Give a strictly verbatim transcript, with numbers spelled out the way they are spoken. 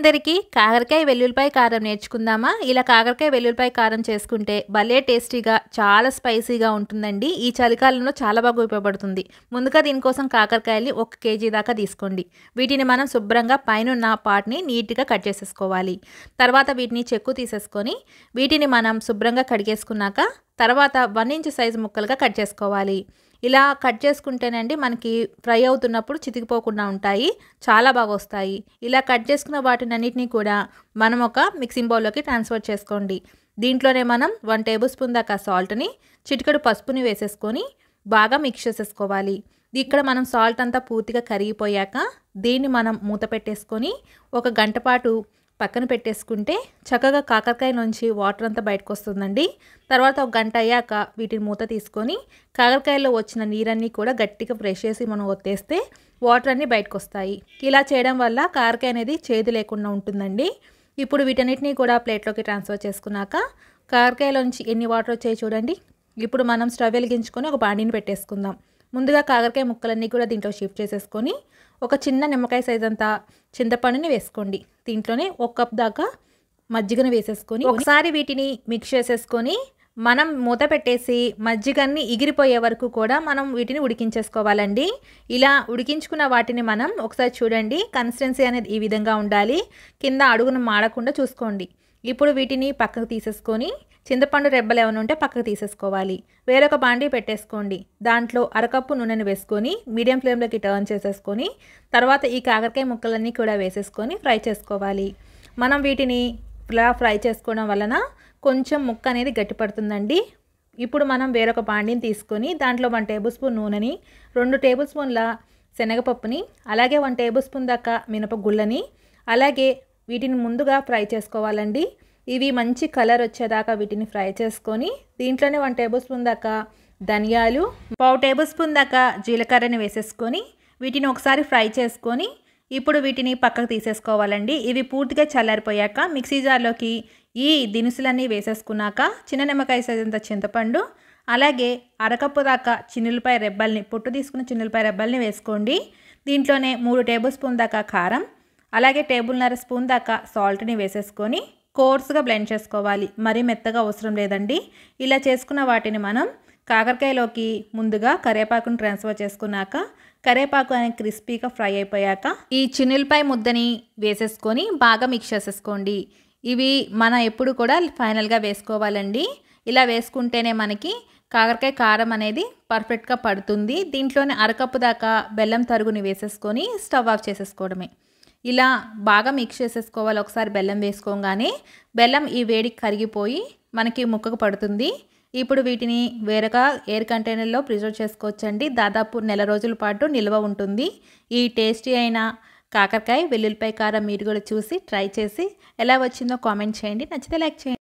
అందరికీ కాకరకాయ వెల్లుల్లిపాయ కారం నేర్చుకుందామా? ఇలా కాకరకాయ వెల్లుల్లిపాయ కారం చేసుకుంటే భలే టేస్టీగా చాలా స్పైసీగా ఉంటుందండి. ఈ చలికాలంలో చాలా బాగా ఉపయోగపడుతుంది. ముందుగా దీనికోసం కాకరకాయల్ని ఒక కేజీ దాకా తీసుకోండి. వీటిని మనం శుభ్రంగా పైనున్న పార్ట్ని నీట్గా కట్ చేసేసుకోవాలి. తర్వాత వీటిని చెక్కు తీసేసుకొని వీటిని మనం శుభ్రంగా కడిగేసుకున్నాక తర్వాత వన్ ఇంచ్ సైజు ముక్కలుగా కట్ చేసుకోవాలి. ఇలా కట్ చేసుకుంటేనండి మనకి ఫ్రై అవుతున్నప్పుడు చితికిపోకుండా ఉంటాయి, చాలా బాగా వస్తాయి. ఇలా కట్ చేసుకున్న వాటిని అన్నిటినీ కూడా మనం ఒక మిక్సింగ్ బౌల్లోకి ట్రాన్స్ఫర్ చేసుకోండి. దీంట్లోనే మనం వన్ టేబుల్ స్పూన్ దాకా సాల్ట్ని, చిటికెడు పసుపుని వేసేసుకొని బాగా మిక్స్ చేసేసుకోవాలి. ఇక్కడ మనం సాల్ట్ అంతా పూర్తిగా కరిగిపోయాక దీన్ని మనం మూత పెట్టేసుకొని ఒక గంట పాటు పక్కన పెట్టేసుకుంటే చక్కగా కాకరకాయ నుంచి వాటర్ అంతా బయటకు వస్తుందండి. తర్వాత ఒక గంట అయ్యాక వీటిని మూత తీసుకొని కాకరకాయలో వచ్చిన నీరన్నీ కూడా గట్టిగా ప్రెస్ చేసి మనం ఒత్తేస్తే వాటర్ అన్నీ బయటకు వస్తాయి. ఇలా చేయడం వల్ల కాకరకాయ అనేది చేదు లేకుండా ఉంటుందండి. ఇప్పుడు వీటన్నిటిని కూడా ప్లేట్లోకి ట్రాన్స్ఫర్ చేసుకున్నాక కాకరకాయలోంచి ఎన్ని వాటర్ వచ్చాయి చూడండి. ఇప్పుడు మనం స్టవ్ వెలిగించుకొని ఒక బాండీని పెట్టేసుకుందాం. ముందుగా కాకరకాయ ముక్కలన్నీ కూడా దీంట్లో షిఫ్ట్ చేసేసుకొని ఒక చిన్న నిమ్మకాయ సైజ్ అంతా చింతపండుని వేసుకోండి. దీంట్లోనే ఒక కప్ దాకా మజ్జిగను వేసేసుకొని ఒకసారి వీటిని మిక్స్ చేసేసుకొని మనం మూత పెట్టేసి మజ్జిగన్ని ఎగిరిపోయే వరకు కూడా మనం వీటిని ఉడికించేసుకోవాలండి. ఇలా ఉడికించుకున్న వాటిని మనం ఒకసారి చూడండి, కన్సిస్టెన్సీ అనేది ఈ విధంగా ఉండాలి. కింద అడుగును మాడకుండా చూసుకోండి. ఇప్పుడు వీటిని పక్కకు తీసేసుకొని చింతపండు రెబ్బలు ఏమైనా ఉంటే పక్కకు తీసేసుకోవాలి. వేరొక బాండీ పెట్టేసుకోండి. దాంట్లో అరకప్పు నూనెను వేసుకొని మీడియం ఫ్లేమ్లోకి టర్న్ చేసేసుకొని తర్వాత ఈ కాకరకాయ ముక్కలన్నీ కూడా వేసేసుకొని ఫ్రై చేసుకోవాలి. మనం వీటిని ఇలా ఫ్రై చేసుకోవడం వలన కొంచెం ముక్క అనేది గట్టిపడుతుందండి. ఇప్పుడు మనం వేరొక బాండీని తీసుకొని దాంట్లో వన్ టేబుల్ స్పూన్ నూనెని, రెండు టేబుల్ స్పూన్ల శనగపప్పుని, అలాగే వన్ టేబుల్ స్పూన్ దాకా మినపగుళ్ళని, అలాగే వీటిని ముందుగా ఫ్రై చేసుకోవాలండి. ఇవి మంచి కలర్ వచ్చేదాకా వీటిని ఫ్రై చేసుకొని దీంట్లోనే వన్ టేబుల్ స్పూన్ దాకా ధనియాలు, పావు టేబుల్ స్పూన్ దాకా జీలకర్రని వేసేసుకొని వీటిని ఒకసారి ఫ్రై చేసుకొని ఇప్పుడు వీటిని పక్కకు తీసేసుకోవాలండి. ఇవి పూర్తిగా చల్లారిపోయాక మిక్సీ జార్లోకి ఈ దినుసులన్నీ వేసేసుకున్నాక చిన్న నిమ్మకాయ సైజ్ అంత చింతపండు, అలాగే అరకప్పు దాకా చిన్నులపాయ రెబ్బల్ని, పొట్టు తీసుకున్న చిన్నులపాయ రెబ్బల్ని వేసుకోండి. దీంట్లోనే మూడు టేబుల్ స్పూన్ దాకా కారం, అలాగే టేబుల్న్నర స్పూన్ దాకా సాల్ట్ని వేసేసుకొని కోర్స్గా బ్లెండ్ చేసుకోవాలి. మరీ మెత్తగా అవసరం లేదండి. ఇలా చేసుకున్న వాటిని మనం కాకరకాయలోకి ముందుగా కరివేపాకును ట్రాన్స్ఫర్ చేసుకున్నాక కరివేపాకు అనేది క్రిస్పీగా ఫ్రై అయిపోయాక ఈ చిన్నులపాయ ముద్దని వేసేసుకొని బాగా మిక్స్ చేసేసుకోండి. ఇవి మనం ఎప్పుడు కూడా ఫైనల్గా వేసుకోవాలండి. ఇలా వేసుకుంటేనే మనకి కాకరకాయ కారం అనేది పర్ఫెక్ట్గా పడుతుంది. దీంట్లోనే అరకప్పు దాకా బెల్లం తరుగుని వేసేసుకొని స్టవ్ ఆఫ్ చేసేసుకోవడమే. ఇలా బాగా మిక్స్ చేసేసుకోవాలి. ఒకసారి బెల్లం వేసుకోగానే బెల్లం ఈ వేడికి కరిగిపోయి మనకి ముక్కకు పడుతుంది. ఇప్పుడు వీటిని వేరొక ఎయిర్ కంటైనర్లో ప్రిజర్వ్ చేసుకోవచ్చండి. దాదాపు నెల రోజుల పాటు నిల్వ ఉంటుంది. ఈ టేస్టీ అయిన కాకరకాయ వెల్లుల్లిపాయ కారం మీరు కూడా చూసి ట్రై చేసి ఎలా వచ్చిందో కామెంట్ చేయండి. నచ్చితే లైక్ చేయండి.